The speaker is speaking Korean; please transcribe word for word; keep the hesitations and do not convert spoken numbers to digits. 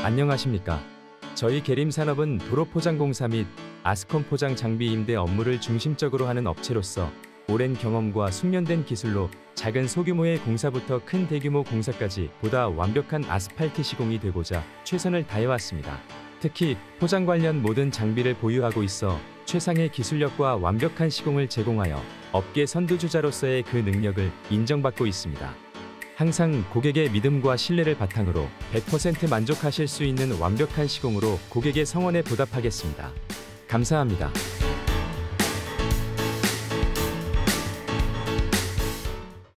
안녕하십니까. 저희 계림산업은 도로포장공사 및 아스콘 포장 장비 임대 업무를 중심적으로 하는 업체로서 오랜 경험과 숙련된 기술로 작은 소규모의 공사부터 큰 대규모 공사까지 보다 완벽한 아스팔트 시공이 되고자 최선을 다해왔습니다. 특히 포장 관련 모든 장비를 보유하고 있어 최상의 기술력과 완벽한 시공을 제공하여 업계 선두주자로서의 그 능력을 인정받고 있습니다. 항상 고객의 믿음과 신뢰를 바탕으로 백 퍼센트 만족하실 수 있는 완벽한 시공으로 고객의 성원에 보답하겠습니다. 감사합니다.